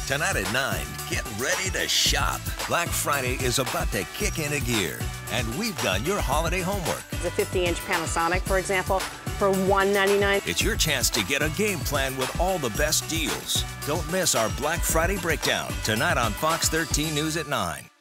Tonight at 9, get ready to shop. Black Friday is about to kick into gear, and we've done your holiday homework. The 50-inch Panasonic, for example, for $199. It's your chance to get a game plan with all the best deals. Don't miss our Black Friday breakdown tonight on Fox 13 News at 9.